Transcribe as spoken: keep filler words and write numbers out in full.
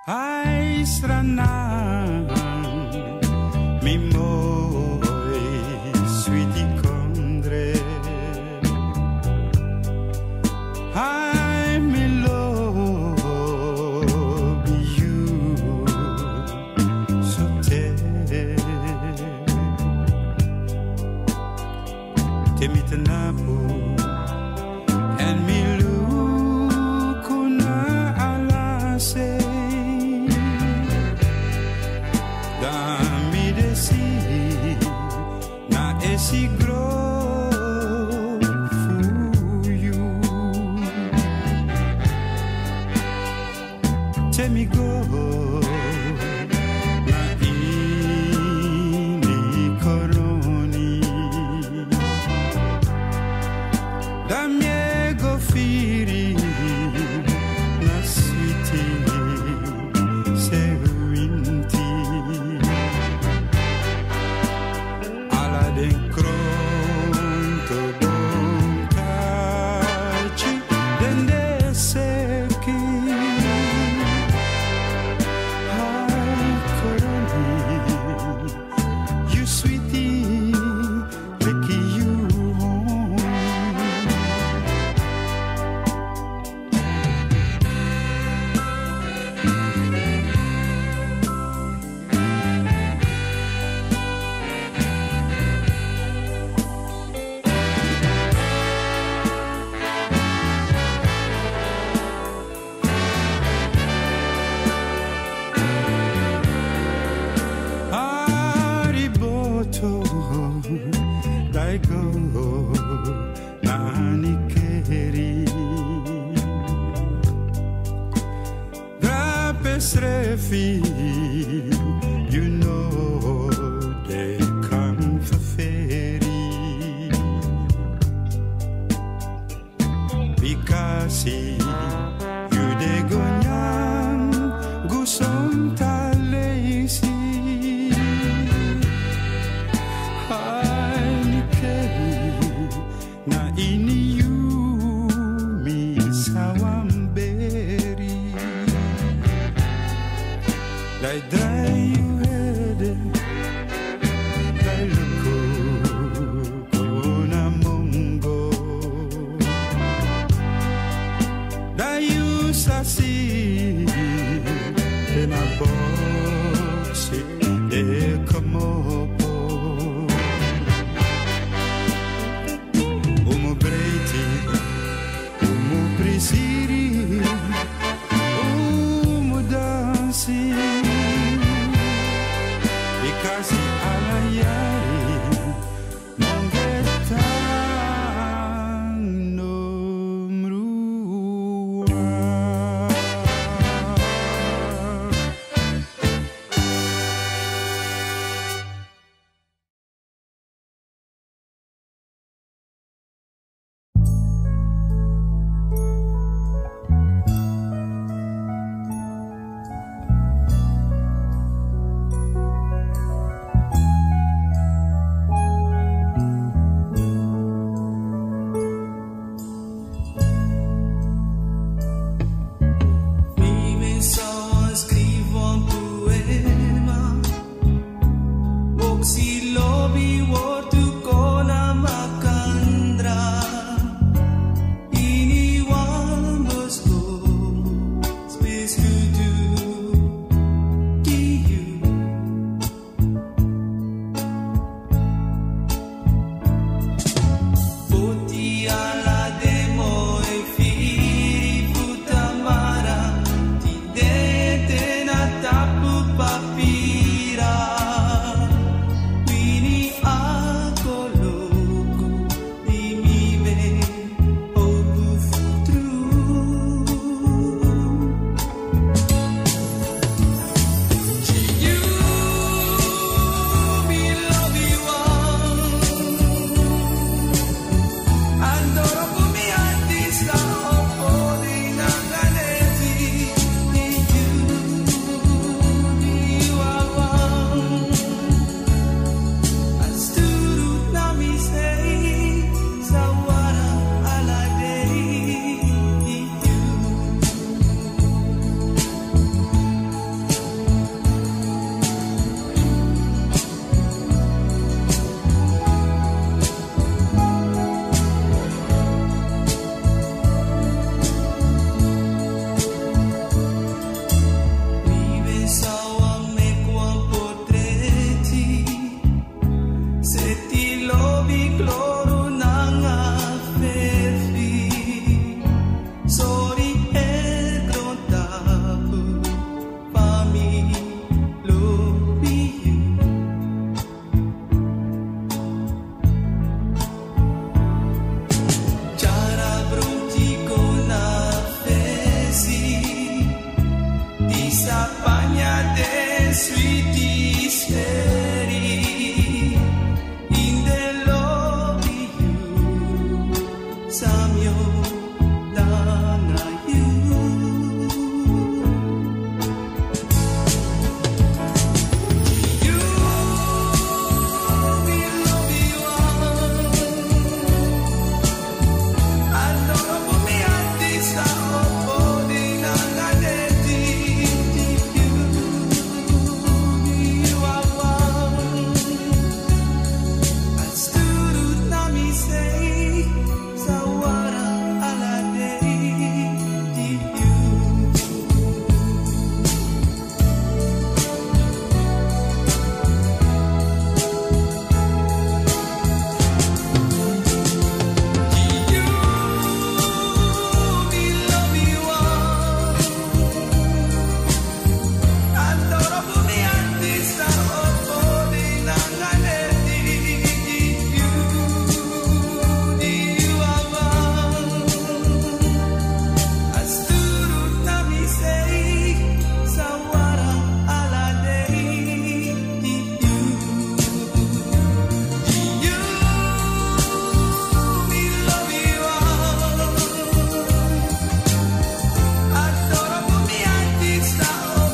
Ai stranang mi moi sweetie condre I me love you so te te mitanapo and me lukuna alase mi desi na esi grow for you. Tell me go na ini koroni da miego firi na sweetie se winti den cronto don taci den deseki ai coroni you sweetie take you home Daigo nani keri Drapes refi you know they come for ferry Bikasi you de gonyan gusom talesi na ini you mi sawamberi dai dai you hede dai luko kona mongo dai you sasi na boxi e como Siri, umu dansi, ikasi alayari, mongetang nomrua. Si lo vivo